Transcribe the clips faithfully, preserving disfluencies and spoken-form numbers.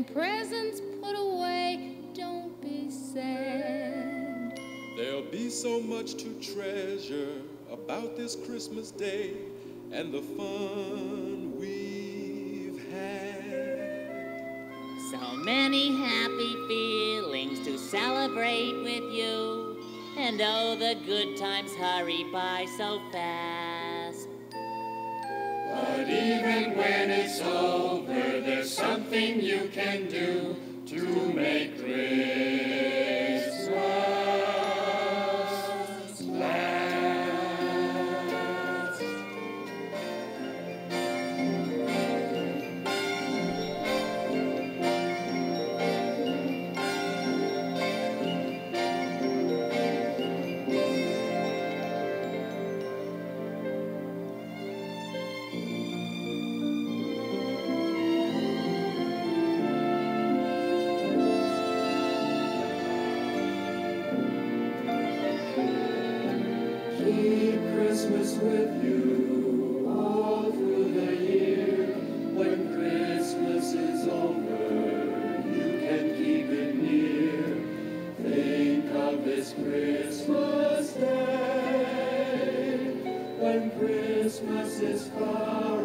and presents put away, don't be sad. There'll be so much to treasure about this Christmas day and the fun we've had. So many happy feelings to celebrate with you, and oh, the good times hurry by so fast. But even when it's over, there's something you can do to make Christmas last. Keep Christmas with you all through the year. When Christmas is over, you can keep it near. Think of this Christmas day, when Christmas is far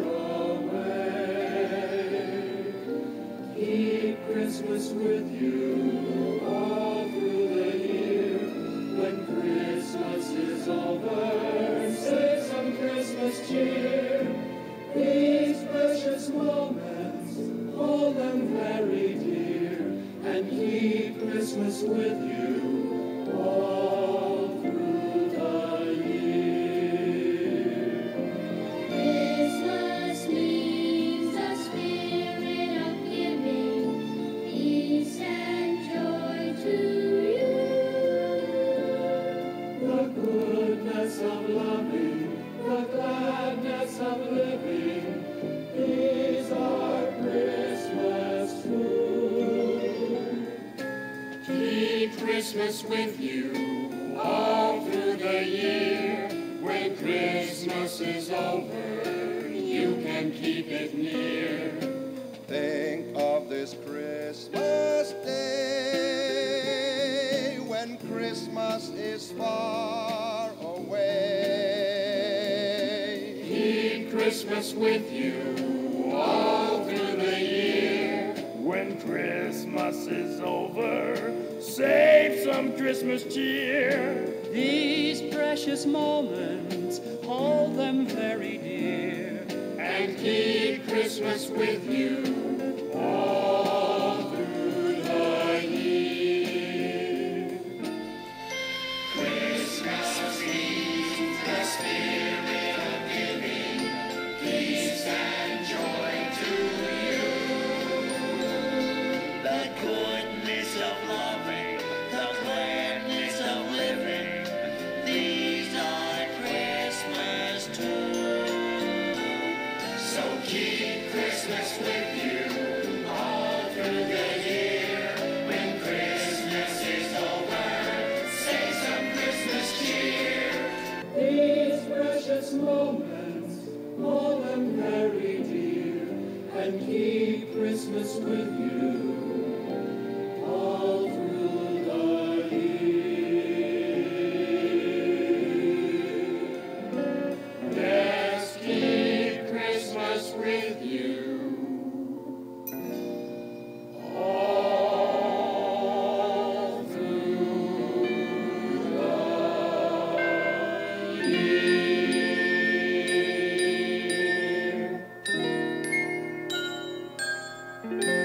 away. Keep Christmas with you all through the year. When Christmas is over, save some Christmas cheer. These precious moments, hold them very dear, and keep Christmas with you all through the year. Christmas means the spirit of giving, peace and joy to you. The goodness of loving, the gladness of living, these are Christmas truths. Keep Christmas with you all through the year. When Christmas is over, you can keep it near. Think of this Christmas day when Christmas is far away. Keep Christmas with you all through the year. When Christmas is over, save some Christmas cheer. These precious moments, hold them very dear, and keep Christmas with you all through the year. Christmas means the spirit of giving, peace and joy to you. The goodness of loving, the gladness of living, these are Christmas too. So keep Christmas with you all through the year. When Christmas is over, say some Christmas cheer. These precious moments, hold them very dear, and keep Christmas with you all through the year. Yes, keep Christmas with you all through the year.